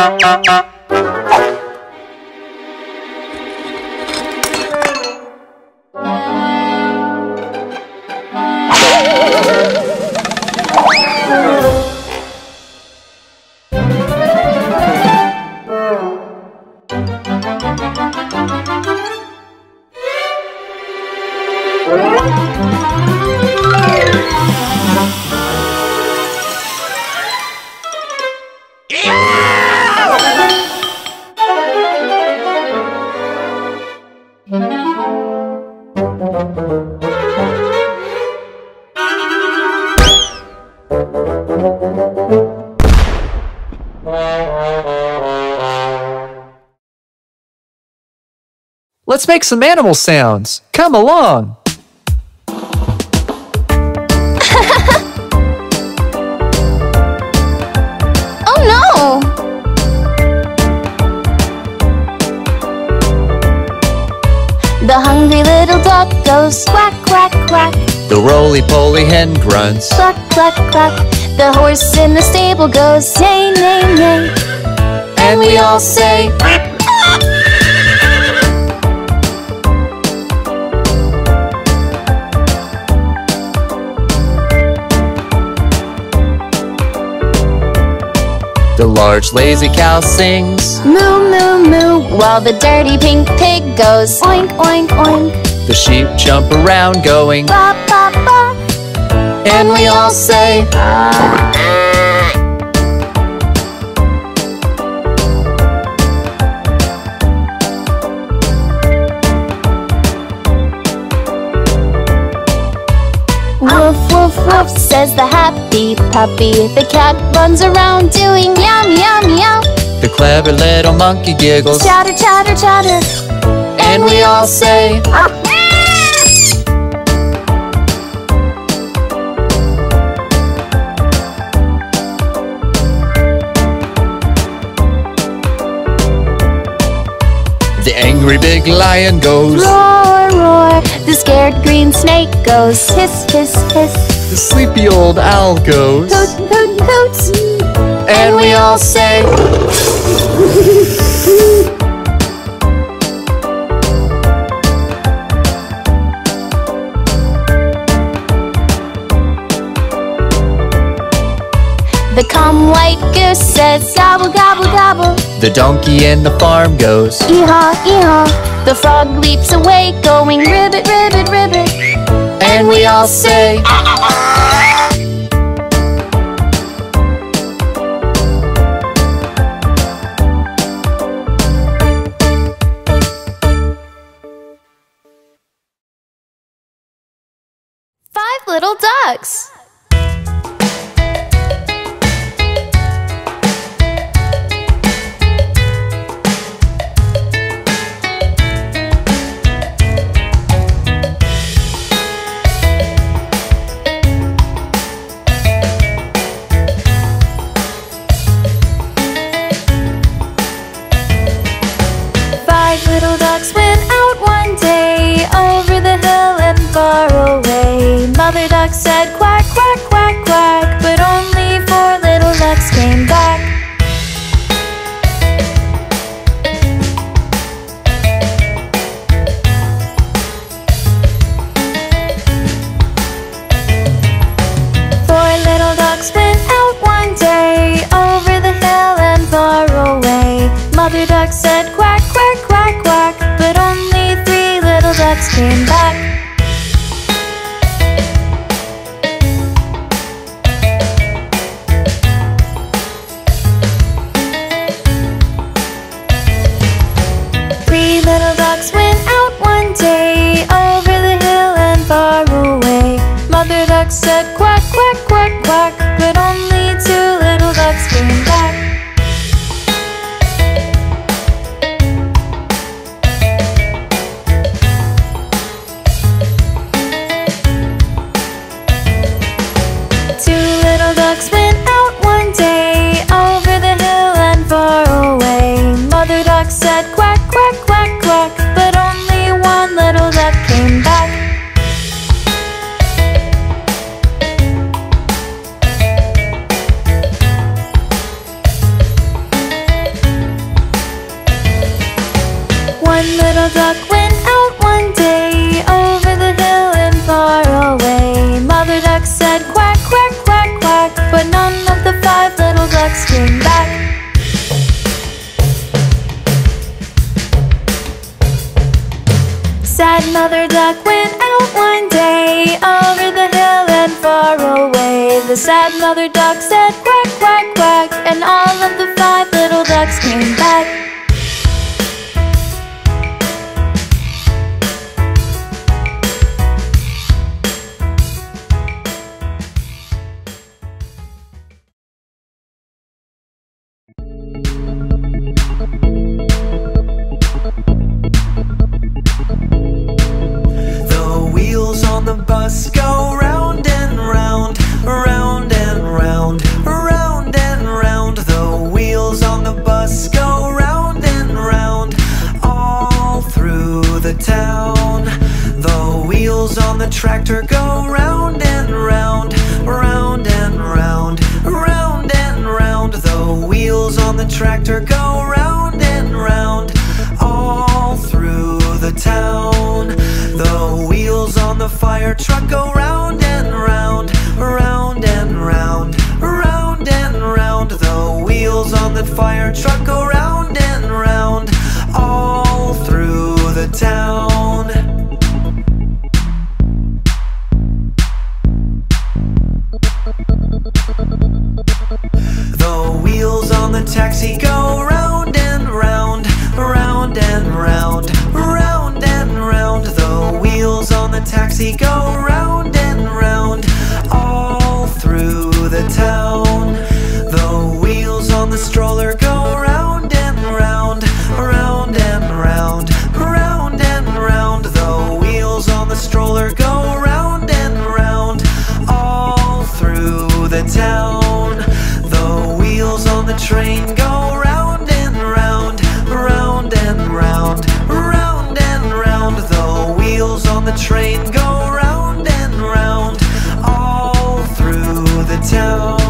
Let's make some animal sounds. Come along. Oh no! The hungry little duck goes quack, quack, quack. The roly-poly hen grunts. Cluck, cluck, cluck. The horse in the stable goes neigh, neigh, neigh. And we all say, the large lazy cow sings, moo, moo, moo, while the dirty pink pig goes oink, oink, oink. the sheep jump around going, Ba, ba, ba. and we all say, woof, woof, woof, says the happy puppy. The cat runs around doing meow, meow, meow. the clever little monkey giggles, Chatter, chatter, chatter. and we all say, the angry big lion goes, Roar, roar. The scared green snake goes hiss, hiss, hiss. the sleepy old owl goes, Hoot, hoot, hoot. and we all say, The calm white goose says gobble, gobble, gobble. the donkey in the farm goes, Ee-haw, ee-haw. The frog leaps away going ribbit, ribbit, ribbit. and we all say, Five little ducks. Five little ducks went out one day over the hill and far away. Mother duck said quack, quack, quack, quack, but only four little ducks came back. Four little ducks went out one day over the hill and far away. Mother duck said quack, quack, quack, quack, but only three little ducks came back. Three little ducks went out one day over the hill and far away. Mother duck said quack, quack, quack, quack, but only two little ducks came back. Two little ducks went out one day over the hill and far away. Mother duck said quack, quack, quack, quack, but only one little duck came back. sad mother duck went out one day over the hill and far away. The sad mother duck said quack, quack, quack, and all of the 5 little ducks came back. The bus go round and round, round and round, round and round. The wheels on the bus go round and round, all through the town. The wheels on the tractor go round and round, round and round, round and round. The wheels on the tractor go round and round, all through the town. The wheels on the fire truck go round and round, round and round, round and round. The wheels on the fire truck go round and round, all through the town. The wheels on the taxi go round and round, round and round, round and round. The wheels on the taxi go round and round, all through the town. The wheels on the stroller go round and round, round and round, round and round. The wheels on the stroller go round and round, all through the town. The wheels on the train go round and round, round and round, round and round. The wheels on the train go round and round, all through the town.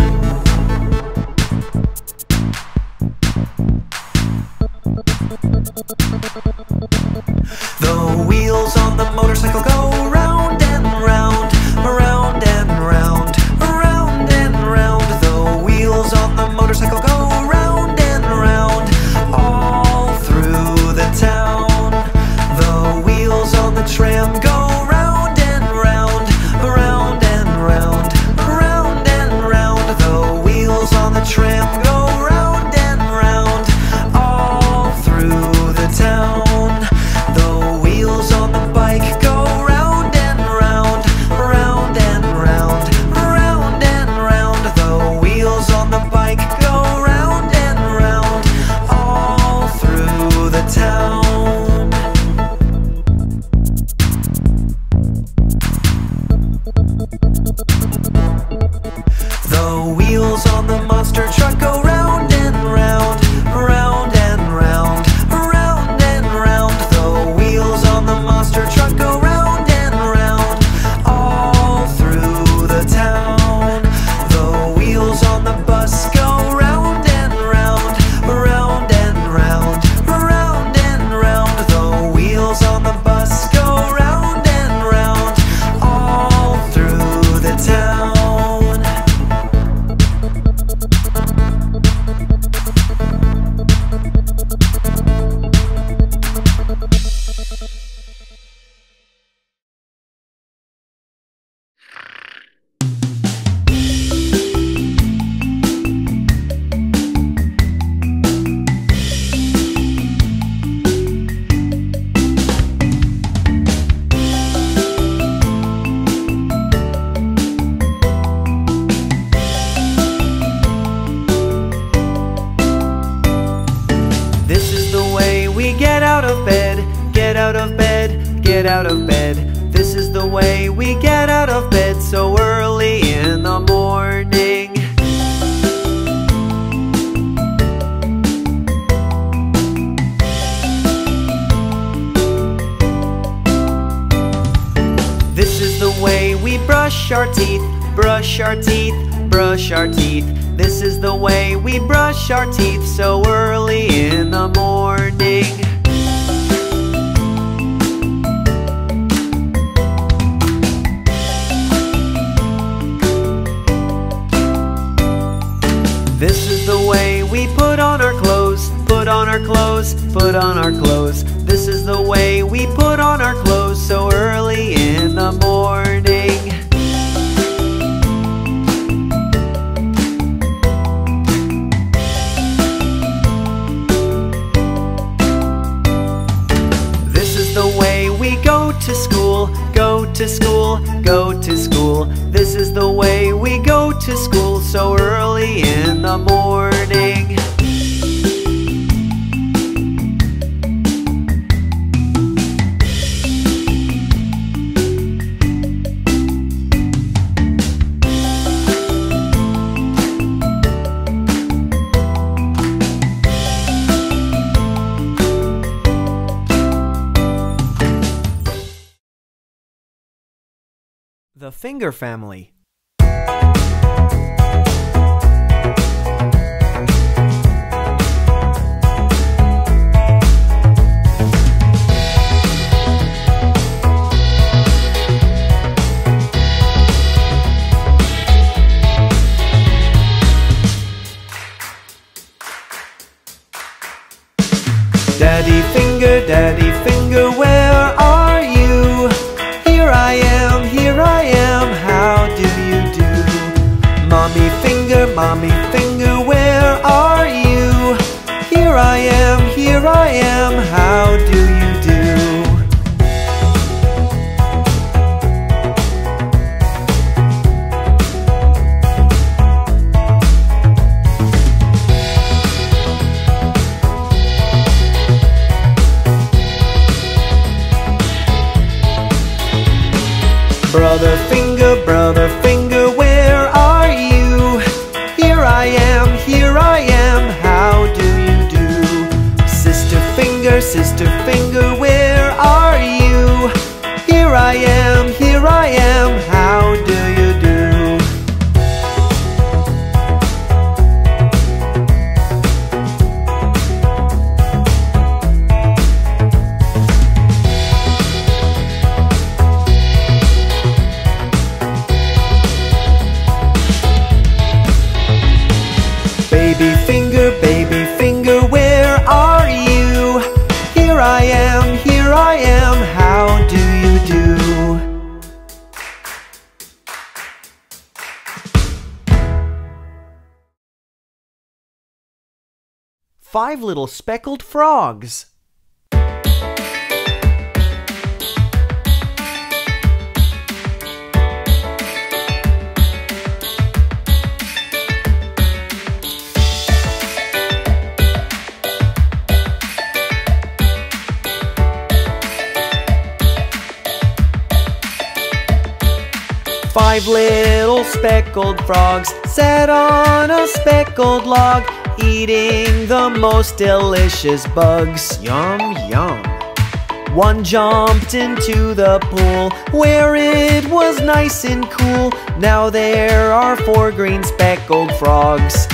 The wheels on the motorcycle go round and round, round and round, round and round. The wheels on the motorcycle go round and round, all through the town. The wheels on the tram go round and round, round and round, round and round. The wheels on the tram go round and round, all through the town. The wheels on the bike go round and round, round and round, round and round. The wheels on the bike go round and round, all through the town. The wheels on the monster truck go round and round, round and round, round and round. The wheels on the monster truck go round and round, all through the town. The wheels on the bus go round and round, round and round, round and round. The wheels on the bus go round and round, all through the town. This is the way we get out of bed, get out of bed, get out of bed. This is the way we get out of bed so early in the morning. This is the way we brush our teeth, brush our teeth, brush our teeth. This is the way we brush our teeth so early in the morning. This is the way we put on our clothes, put on our clothes, put on our clothes. This is the way we put on our clothes we go to school, go to school, go to school. This is the way we go to school so early in the morning. The finger family. Daddy finger, where are you? Here I am, how do you do? Mommy finger, where are you? Here I am, how do you do? Brother finger, where are you? Here I am, how do you do? Sister finger, where are you? Here I am, how do you do? Baby finger, where are you? Here I am, how do you do? 5 little speckled frogs. 5 little speckled frogs sat on a speckled log, eating the most delicious bugs. Yum, yum. One jumped into the pool where it was nice and cool. Now there are 4 green speckled frogs.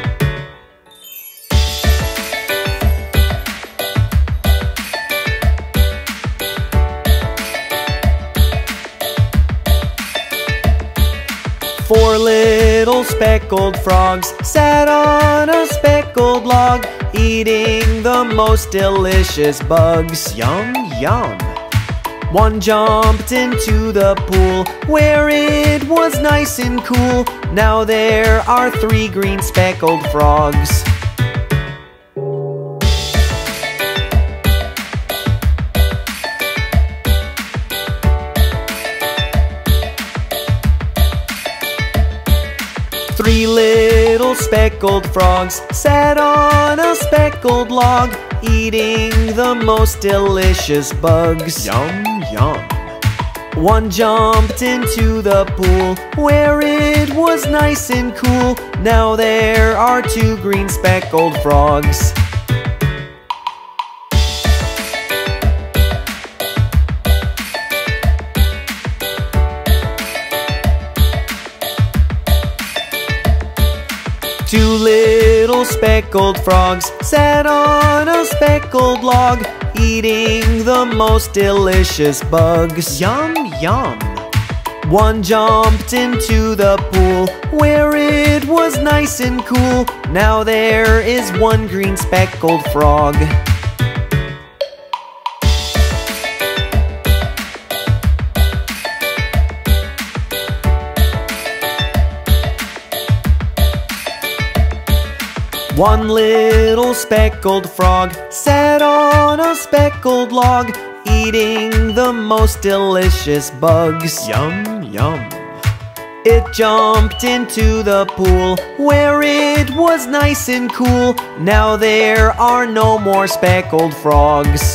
Four little speckled frogs sat on a speckled log, eating the most delicious bugs. Yum, yum. One jumped into the pool where it was nice and cool. Now there are 3 green speckled frogs. Three little speckled frogs sat on a speckled log, eating the most delicious bugs. Yum, yum. One jumped into the pool where it was nice and cool. Now there are 2 green speckled frogs. Two little speckled frogs sat on a speckled log, eating the most delicious bugs. Yum, yum. One jumped into the pool where it was nice and cool. Now there is 1 green speckled frog. One little speckled frog sat on a speckled log, eating the most delicious bugs. Yum, yum. It jumped into the pool where it was nice and cool. Now there are no more speckled frogs.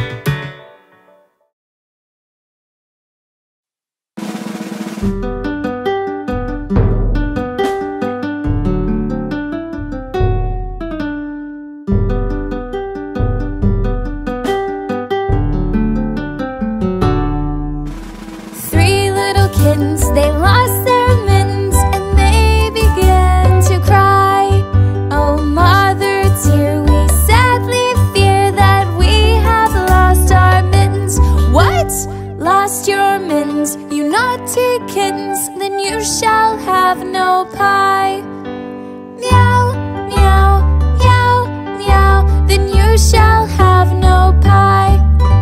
Three little kittens, they lost their mittens and they began to cry. Oh, mother dear, we sadly fear that we have lost our mittens. What? Lost your mittens, you naughty kittens, then you shall have no pie. Meow, meow, meow, meow, then you shall have no pie.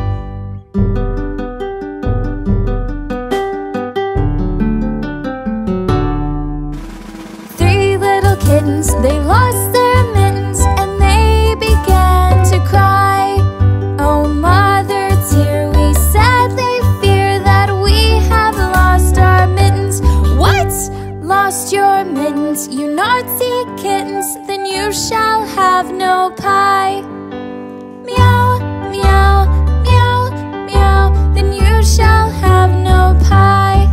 Three little kittens, they lost their mittens and they began to cry. Oh, mother dear, we sadly fear that we have lost our mittens. What? Lost your mittens, you naughty kittens, then you shall have no pie. Meow, meow, meow, meow, then you shall have no pie.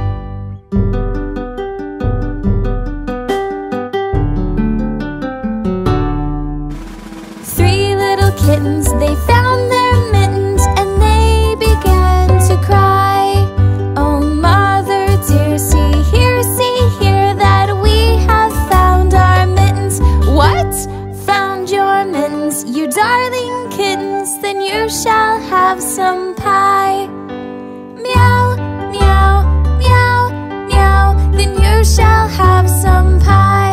Three little kittens, they found their mittens and they began to cry. Oh, mother dear, see here that we have found our mittens. What? Found your mittens, you darling kittens, then you shall have some pie. Meow, meow, meow, meow, then you shall have some pie.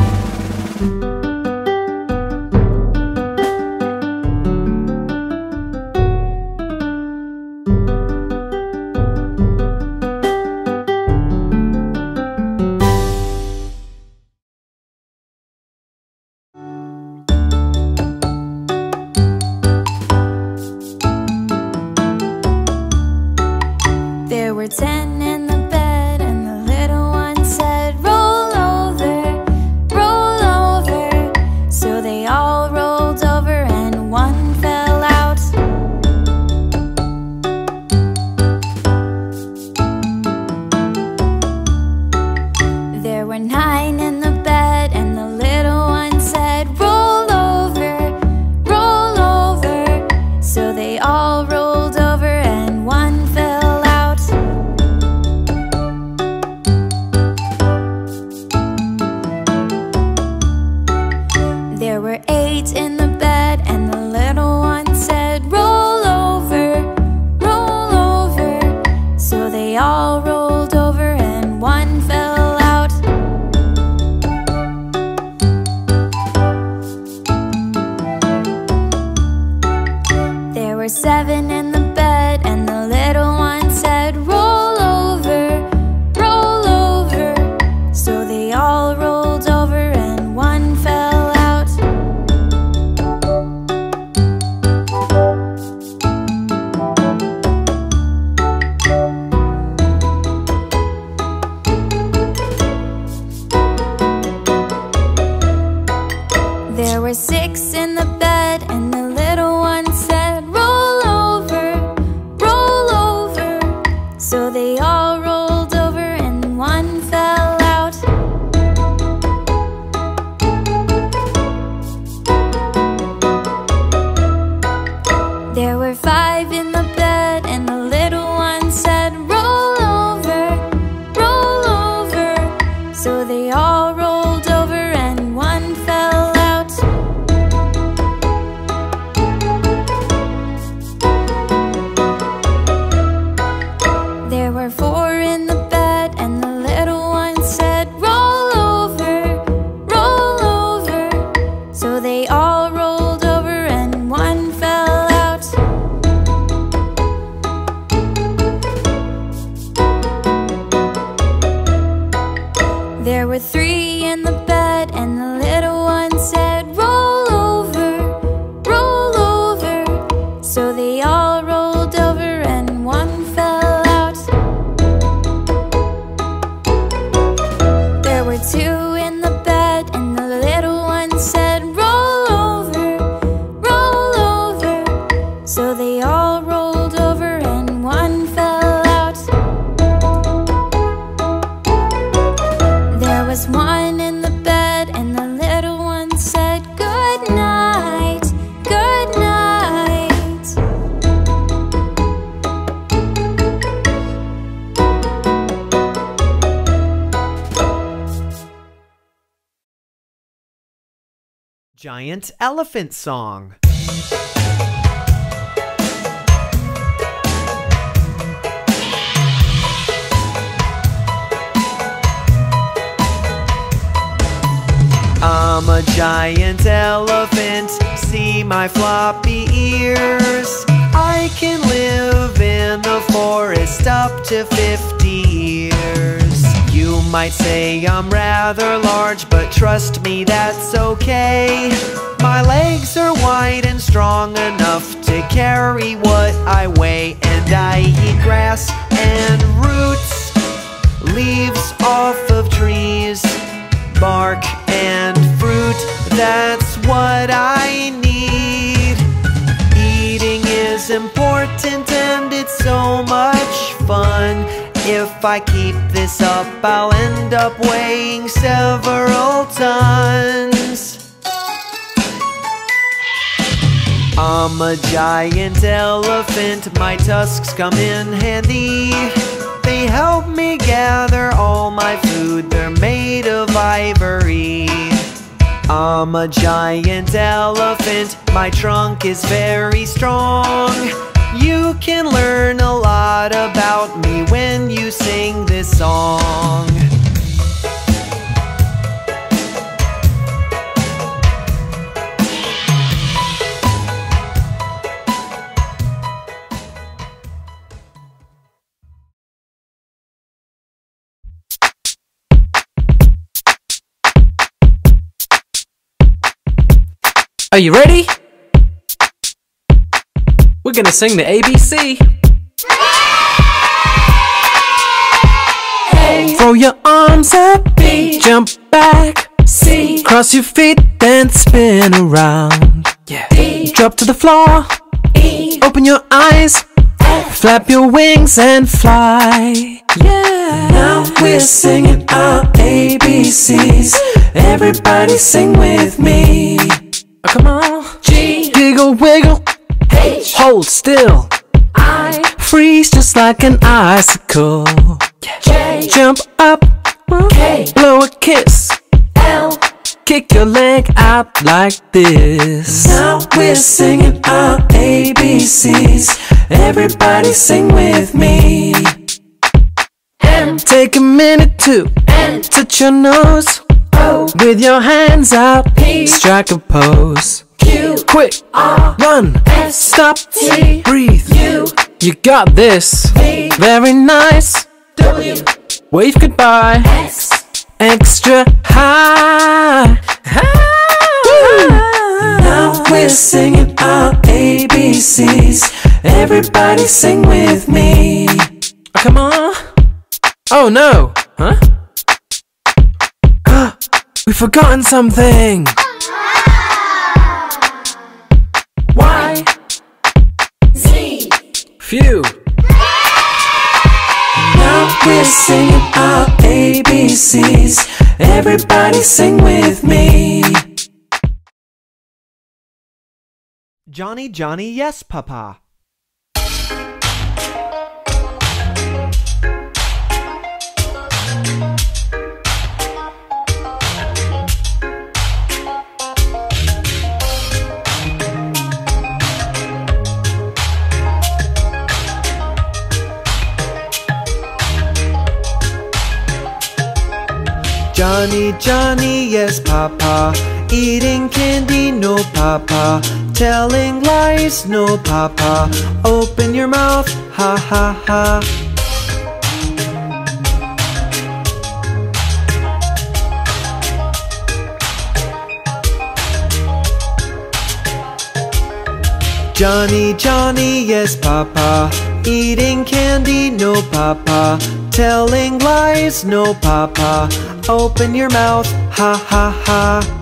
There were 10 in the bed and the little one said, roll over, roll over. So they all rolled over and one fell out. There were 9 in the bed and the little one said, roll over, roll over. So they all rolled over and one fell out. There were 8 in the bed and the little one said, roll over, roll over. So they all rolled over and one fell out. There were 7 in the bed and the little one said, roll over, roll over. So they all rolled over and one fell out. There were 6 in the bed and the little one said, roll over, roll over. So they all rolled over and one fell out. There were 5 in the bed and the little one said, roll over, roll over. So they all rolled over and one fell out. There were 4 in the bed and the little one said, roll over, roll over. So they all rolled over and one fell out. There were 3 in the bed and the little one said, roll over, roll over. So they all rolled over Giant Elephant Song. I'm a giant elephant, see my floppy ears. I can live in the forest up to 50 years. You might say I'm rather large, but trust me, that's okay. My legs are wide and strong enough to carry what I weigh. And I eat grass and roots, leaves off of trees, bark and fruit, that's what I need. Eating is important and it's so much fun. If I keep this up, I'll end up weighing several tons. I'm a giant elephant, my tusks come in handy. They help me gather all my food, they're made of ivory. I'm a giant elephant, my trunk is very strong. You can learn a lot about me when you sing this song. Are you ready? We're gonna sing the ABC. A. Throw your arms up. B. Jump back. C. Cross your feet, then spin around. Yeah. D. Drop to the floor. E. Open your eyes. F. Flap your wings and fly. Yeah. Now we're singing our ABCs. Everybody sing with me. Oh, come on. G. Giggle, wiggle. H. Hold still. I. Freeze just like an icicle. J. Jump up. K. Blow a kiss. L. Kick your leg out like this. Now we're singing our ABCs. Everybody sing with me. M. Take a minute to N. Touch your nose. O. With your hands out. P. Strike a pose. Q. Quick. R. Run. S. Stop. T. Breathe. U. You got this. V. Very nice. W. Wave goodbye. X. Extra high. Now we're singing our ABCs. Everybody sing with me. Oh, come on. Oh no. Huh? We've forgotten something. Y. Z. Phew. Now we're singing our ABCs. Everybody sing with me. Johny Johny Yes Papa. Johny Johny Yes Papa, eating candy no papa, telling lies no papa, open your mouth ha ha ha. Johny Johny Yes Papa, eating candy no papa, telling lies no papa, open your mouth ha ha ha.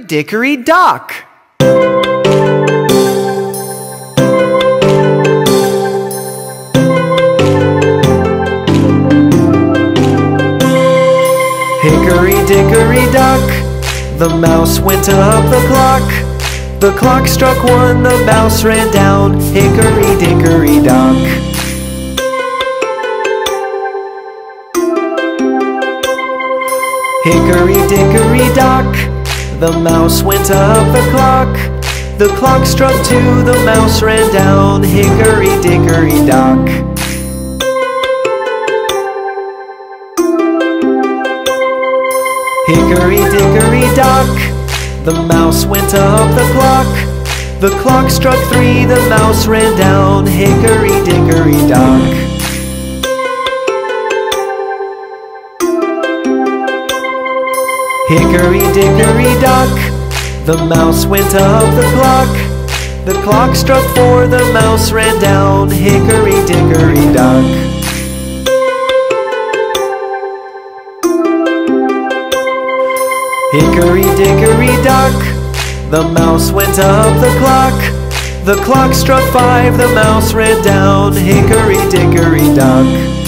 dickory dock. Hickory dickory dock, the mouse went up the clock. The clock struck one, the mouse ran down. Hickory dickory dock. Hickory dickory dock, the mouse went up the clock. The clock struck two, the mouse ran down. Hickory dickory dock. Hickory dickory dock, the mouse went up the clock. The clock struck three, the mouse ran down. Hickory dickory dock. Hickory dickory dock, the mouse went up the clock. The clock struck four, the mouse ran down. Hickory dickory dock. Hickory dickory dock, the mouse went up the clock. The clock struck five, the mouse ran down. Hickory dickory dock.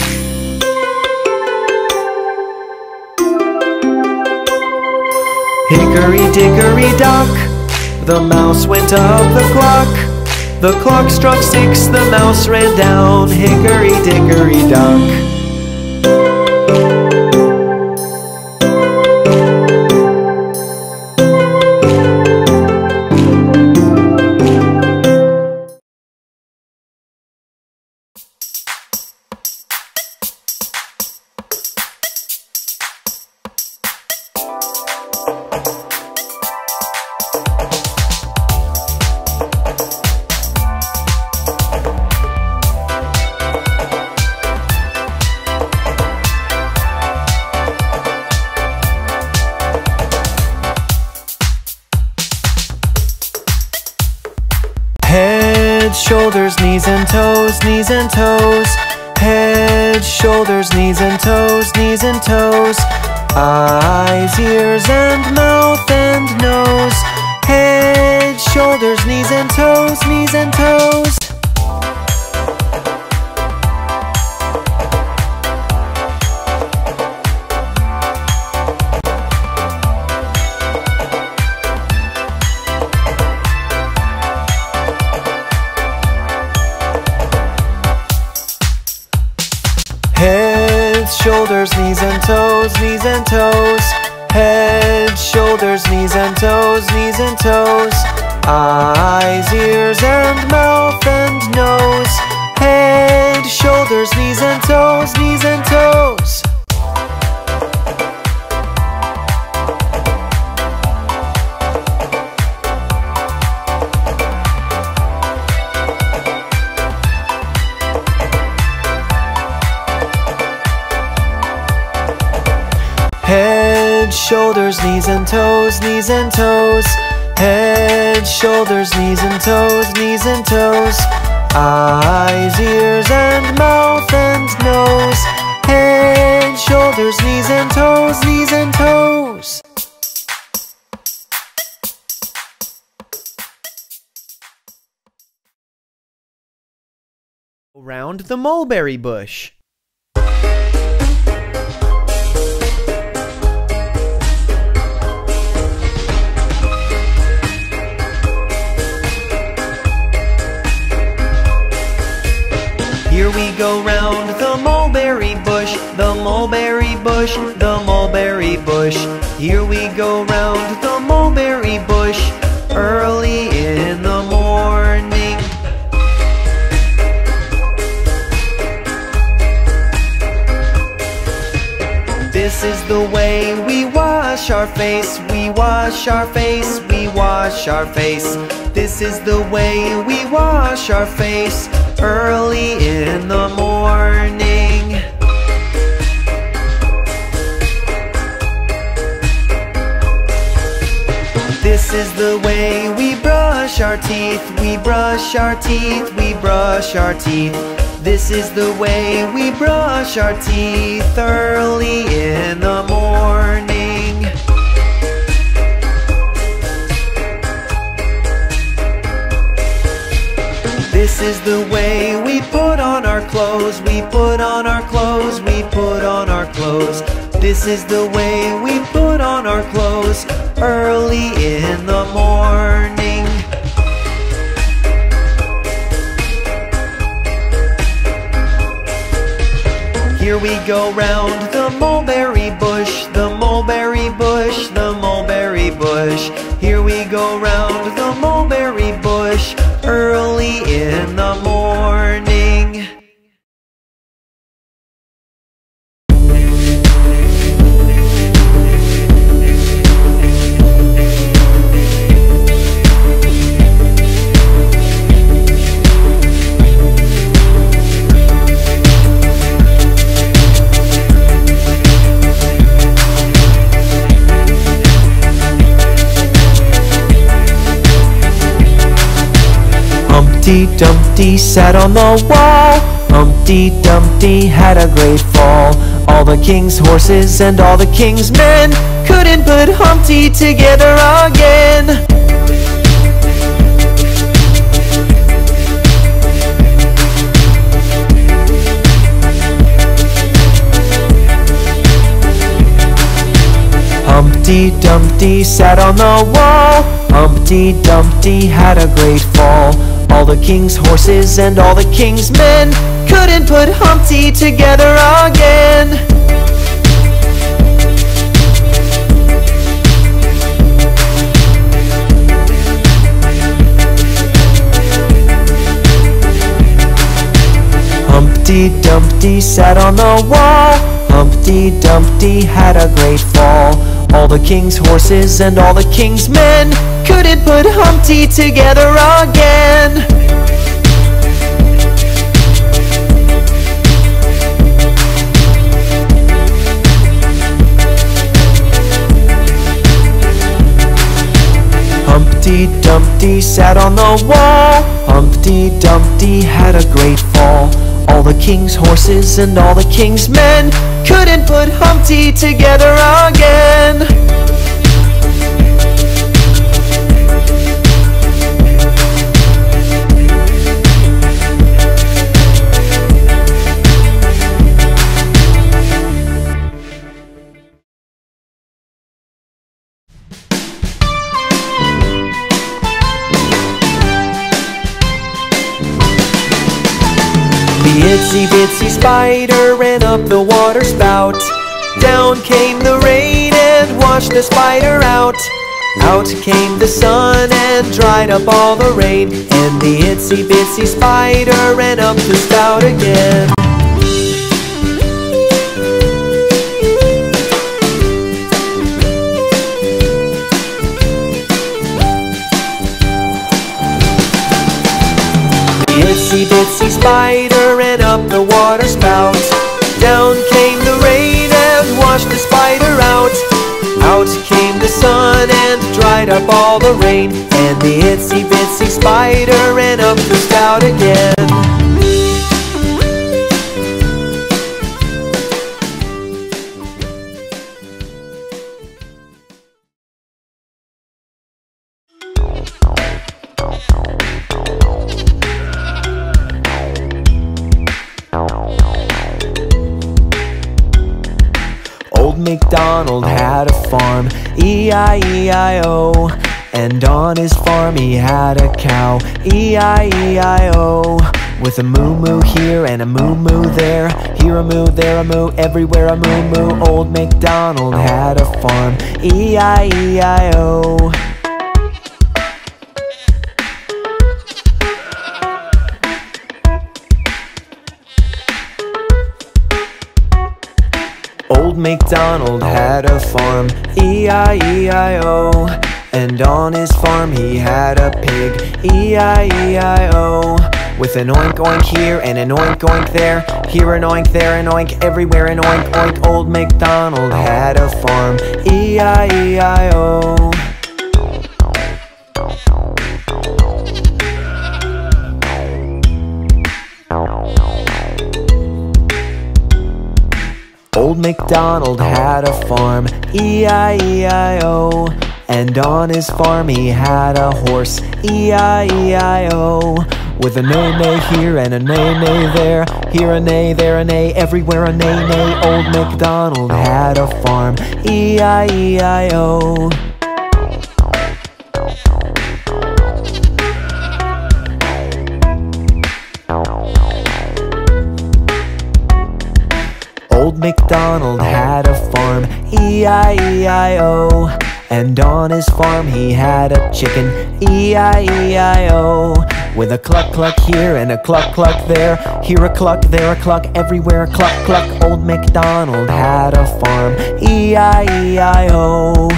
Hickory dickory dock, the mouse went up the clock. The clock struck six, the mouse ran down. Hickory dickory dock. Head, shoulders, knees and toes, knees and toes. Head, shoulders, knees and toes, knees and toes. Eyes, ears and mouth and nose. Head, shoulders, knees and toes, knees and toes. Head, shoulders, knees and toes, knees and toes. Head, shoulders, knees and toes, knees and toes. Eyes, ears and mouth and nose. Head, shoulders, knees and toes, knees and toes. Head, shoulders, knees and toes, knees and toes. Head, shoulders, knees and toes, knees and toes. Eyes, ears and mouth and nose. Head, shoulders, knees and toes, knees and toes. Around the mulberry bush. Here we go round the mulberry bush, the mulberry bush, the mulberry bush. Here we go round the mulberry bush, early in the morning. This is the way we wash our face, we wash our face, we wash our face. This is the way we wash our face, early in the morning. This is the way we brush our teeth, we brush our teeth, we brush our teeth. This is the way we brush our teeth, early in the morning. This is the way we put on our clothes. We put on our clothes. We put on our clothes. This is the way we put on our clothes early in the morning. Here we go round the mulberry bush, the mulberry bush, the mulberry bush. Here we go round the mulberry bush early in the morning. Humpty Dumpty sat on the wall. Humpty Dumpty had a great fall. All the king's horses and all the king's men couldn't put Humpty together again. Humpty Dumpty sat on the wall. Humpty Dumpty had a great fall. All the king's horses and all the king's men couldn't put Humpty together again. Humpty Dumpty sat on the wall. Humpty Dumpty had a great fall. All the king's horses and all the king's men couldn't put Humpty together again. Humpty Dumpty sat on the wall. Humpty Dumpty had a great fall. All the king's horses and all the king's men couldn't put Humpty together again. The itsy bitsy spider ran up the water spout. Down came the rain and washed the spider out. Out came the sun and dried up all the rain. And the itsy bitsy spider ran up the spout again. The itsy bitsy spider ran up the water spout. Down came the rain and washed the spider out. Out came the sun and dried up all the rain. And the itsy bitsy spider ran up the spout again. Old MacDonald had a farm, E-I-E-I-O. And on his farm he had a cow, E-I-E-I-O. With a moo-moo here and a moo-moo there, here a moo, there a moo, everywhere a moo-moo. Old MacDonald had a farm, E-I-E-I-O. Old MacDonald had a farm, E-I-E-I-O. And on his farm he had a pig, E-I-E-I-O. With an oink oink here and an oink oink there, here an oink, there an oink, everywhere an oink oink. Old MacDonald had a farm, E-I-E-I-O. Old MacDonald had a farm, E-I-E-I-O. And on his farm he had a horse, E-I-E-I-O. with a neigh-neigh here and a neigh-neigh there. Here a neigh, there a neigh, everywhere a neigh-neigh. Old MacDonald had a farm, E-I-E-I-O. Old MacDonald had a farm, E-I-E-I-O. And on his farm he had a chicken, E-I-E-I-O. With a cluck-cluck here and a cluck-cluck there. Here a cluck, there a cluck, everywhere a cluck-cluck. Old MacDonald had a farm, E-I-E-I-O.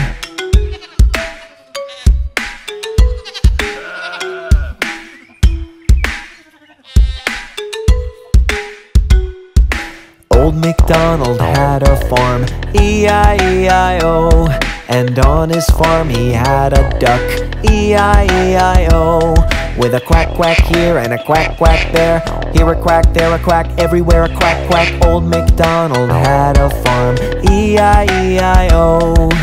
Old MacDonald had a farm, E-I-E-I-O. And on his farm he had a duck, E-I-E-I-O. With a quack-quack here and a quack-quack there. Here a quack, there a quack, everywhere a quack-quack. Old MacDonald had a farm, E-I-E-I-O.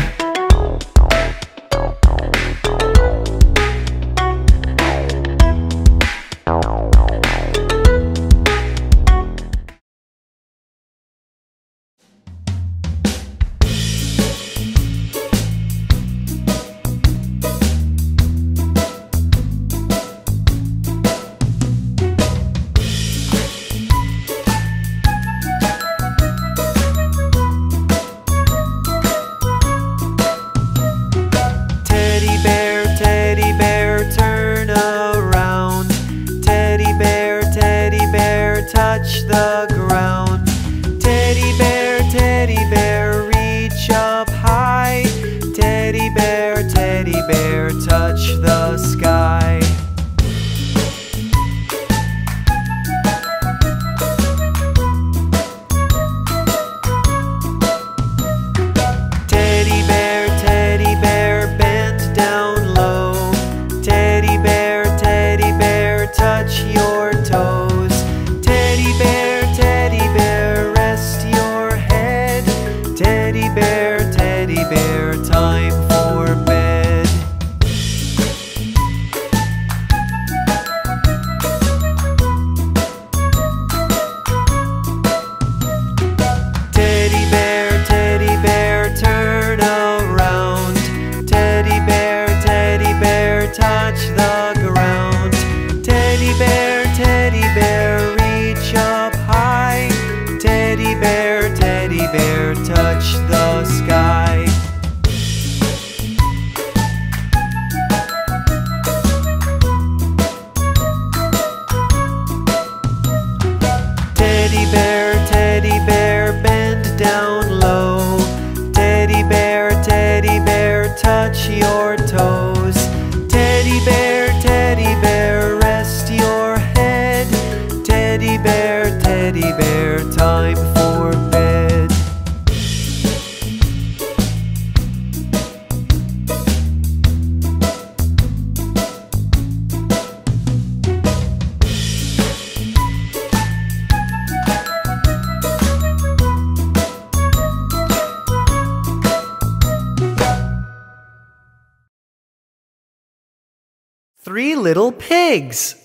Three Little Pigs.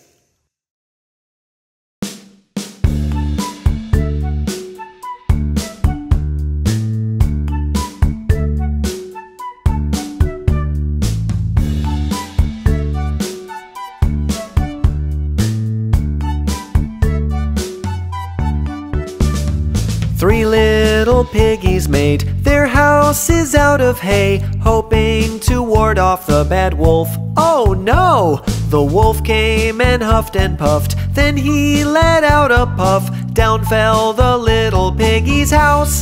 Three little piggies made their houses out of hay, hoping to ward off the bad wolf. Oh no! The wolf came and huffed and puffed, then he let out a puff. Down fell the little piggy's house.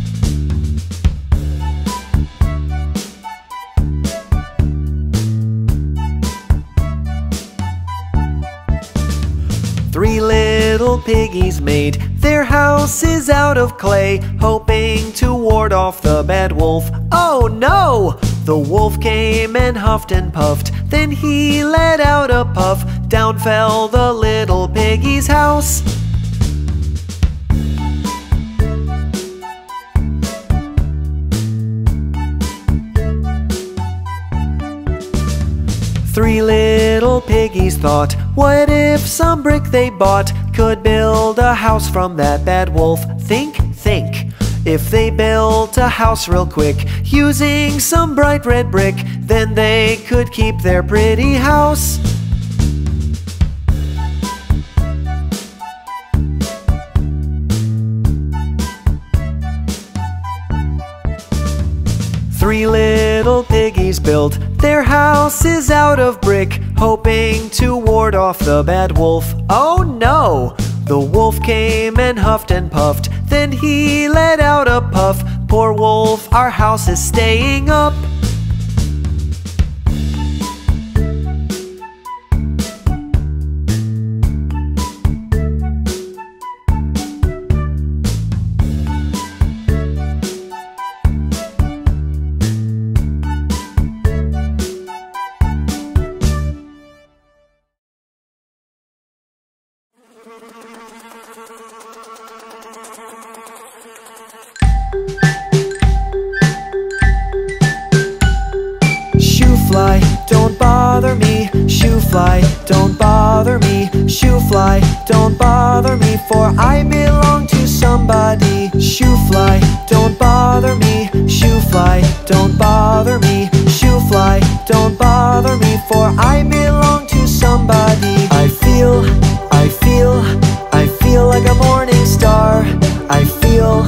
Three little piggies made their houses out of clay, hoping to ward off the bad wolf. Oh no! The wolf came and huffed and puffed, then he let out a puff. Down fell the little piggy's house. Three little piggies monkeys thought, what if some brick they bought could build a house from that bad wolf? Think, think. If they built a house real quick using some bright red brick, then they could keep their pretty house. Three little piggies built their houses out of brick, hoping to ward off the bad wolf. Oh no! The wolf came and huffed and puffed, then he let out a puff. Poor wolf, our house is staying up. Fly, don't bother me. Shoo fly, don't bother me. Shoo fly, don't bother me, for I belong to somebody. Shoo fly, don't bother me. Shoo fly, don't bother me. Shoo fly, don't bother me, for I belong to somebody. I feel like a morning star. I feel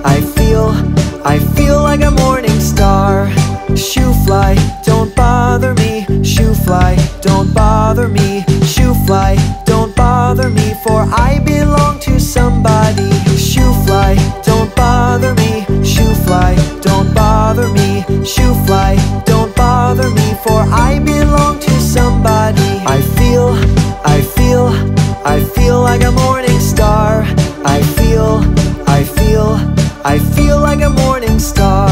like a morning star. Shoo fly, don't bother me. Shoo fly, don't bother me. Shoo fly, don't bother me, for I belong to somebody. Shoo fly, don't bother me. Shoo fly, don't bother me. Shoo fly, don't bother me, for I belong to somebody. I feel like a morning star. I feel like a morning star.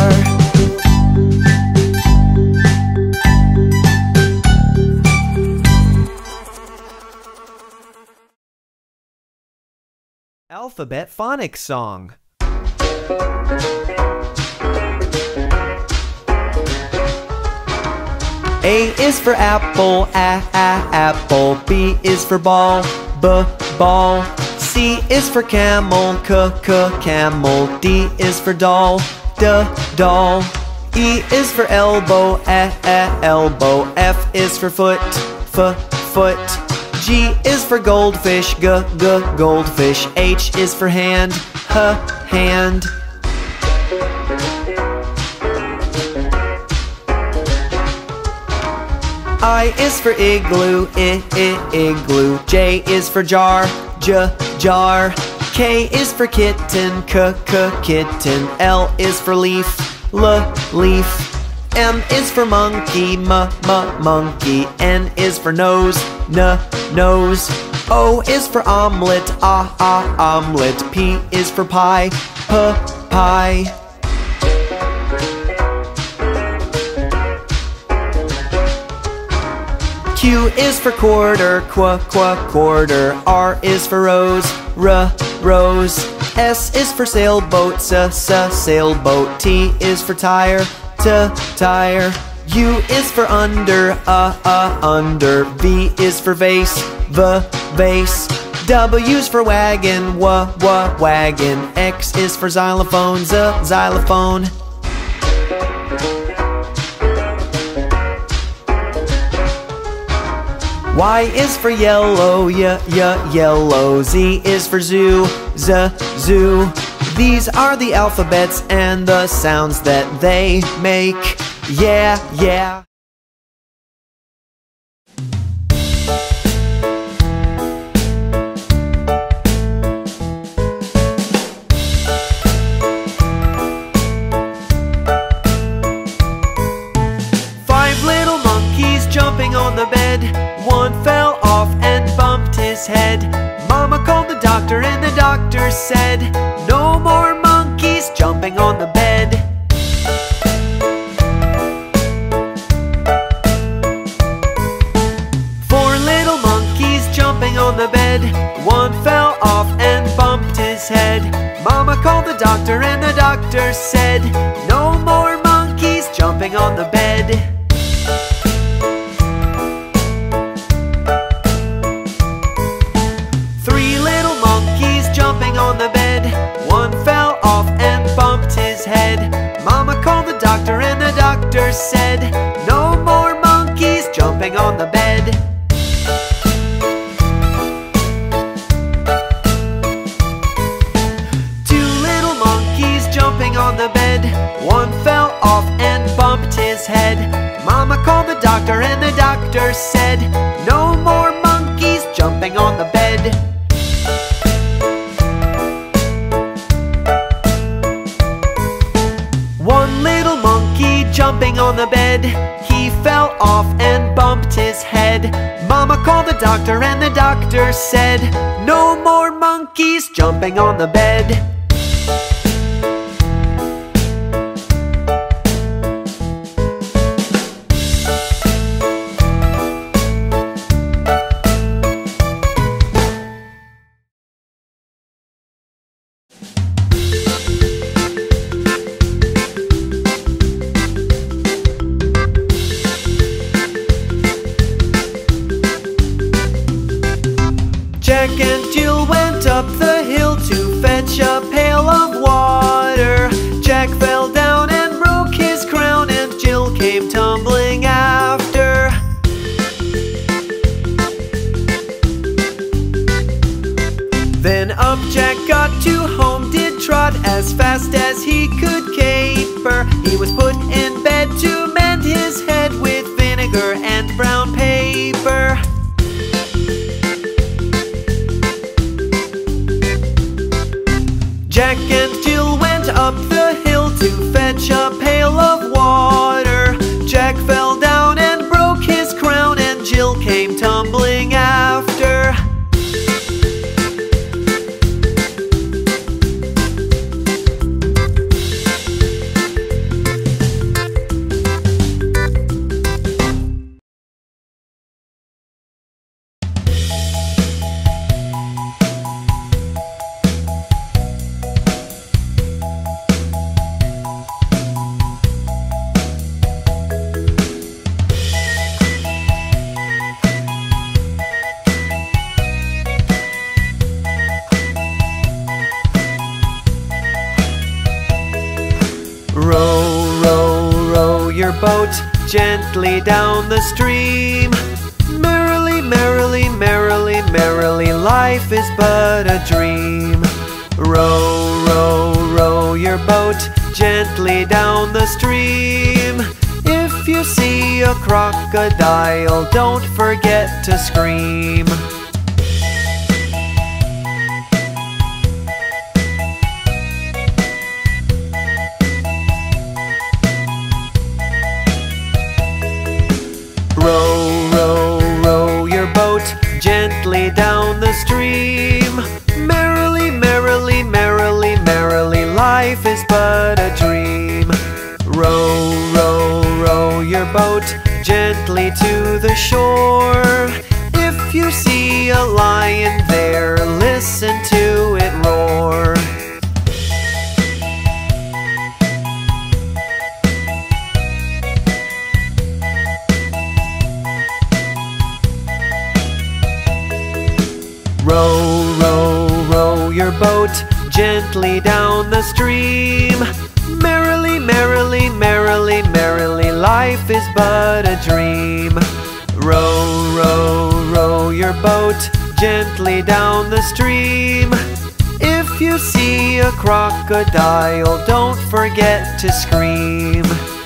Alphabet phonics song. A is for apple, apple. B is for ball, ball. C is for camel, camel. D is for doll, doll. E is for elbow, elbow. F is for foot, foot. G is for goldfish, goldfish. H is for hand, hand. I is for igloo, igloo. J is for jar, jar. K is for kitten, kitten. L is for leaf, leaf. M is for monkey, monkey. N is for nose, nose. O is for omelet, omelet. P is for pie, pie. Q is for quarter, quarter. R is for rose, rose. S is for sailboat, sailboat. T is for tire, tire. U is for under, under. V is for vase, vase. W's for wagon, wagon. X is for xylophone, xylophone. Y is for yellow, yellow. Z is for zoo, zoo. These are the alphabets and the sounds that they make. Yeah, yeah. Five little monkeys jumping on the bed. One fell off and bumped his head. Mama called the doctor and the doctor said, no more monkeys jumping on the bed. Four little monkeys jumping on the bed. One fell off and bumped his head. Mama called the doctor and the doctor said, no more monkeys jumping on the bed. doctor, and the doctor said, "No more monkeys jumping on the bed." Two little monkeys jumping on the bed. One fell off and bumped his head. Mama called the doctor, and the doctor said, "No more monkeys jumping on the bed." One little monkey jumping on the bed. He fell off and bumped his head. Mama called the doctor, and the doctor said, "No more monkeys jumping on the bed." Jack and Jill went up the hill to fetch a pail of water. Jack fell down and broke his crown, and Jill came tumbling after. Then up Jack got to home, did trot as fast as he could caper. He was put in bed to mend his head with vinegar and brown paper. Jack and Jill went up the hill to fetch a pail of water. Jack fell down and broke his crown, and Jill came tumbling after. Row, row, row your boat gently down the stream. Merrily, merrily, merrily, merrily, life is but a dream. Row, row, row your boat gently down the stream. If you see a crocodile, don't forget to scream. Row, row, row your boat gently down the stream. Merrily, merrily, merrily, merrily, life is but a dream. Row, row, row your boat gently to the shore. If you see a lion there, listen to it roar. Row, row, row your boat gently down the stream. Merrily, merrily, merrily, merrily, life is but a dream. Row, row, row your boat gently down the stream. If you see a crocodile, don't forget to scream.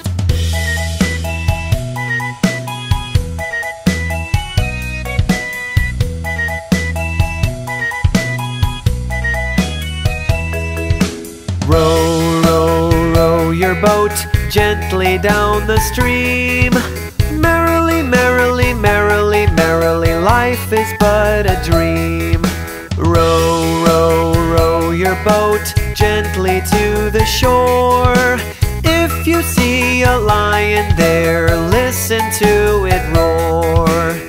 Row, row, row your boat gently down the stream. Merrily, merrily, merrily, merrily, life is but a dream. Row, row, row your boat gently to the shore. If you see a lion there, listen to it roar.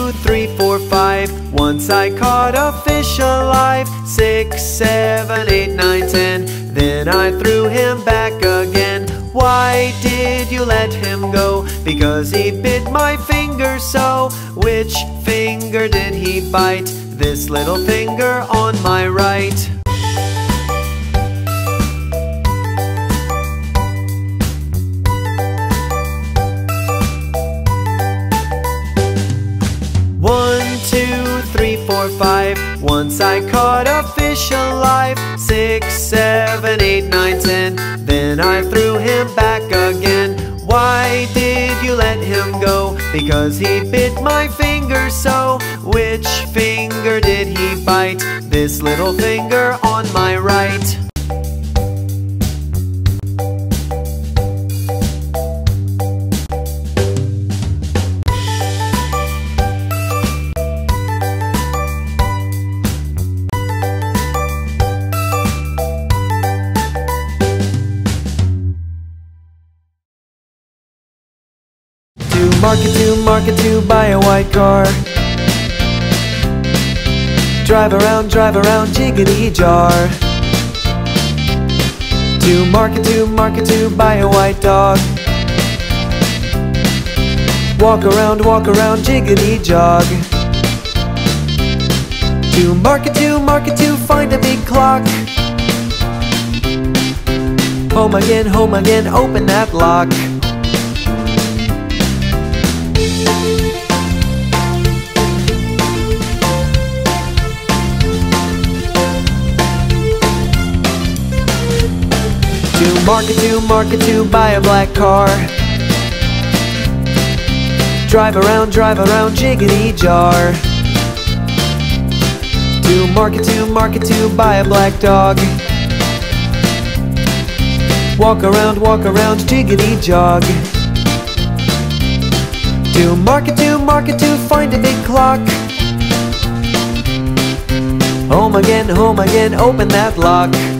2, 3, 4, 5. Once I caught a fish alive. 6, 7, 8, 9, 10. Then I threw him back again. Why did you let him go? Because he bit my finger so. Which finger did he bite? This little finger on my right. Once I caught a fish alive. 6, 7, 8, 9, 10. Then I threw him back again. Why did you let him go? Because he bit my finger so. Which finger did he bite? This little finger on my right. Market to buy a white car. Drive around, jiggity jar. To market to buy a white dog. Walk around, jiggity jog. To market to find a big clock. Home again, open that lock. Market to buy a black car. Drive around, jiggity jar. To market to buy a black dog. Walk around, jiggity jog. To market to find a big clock. Home again, open that lock.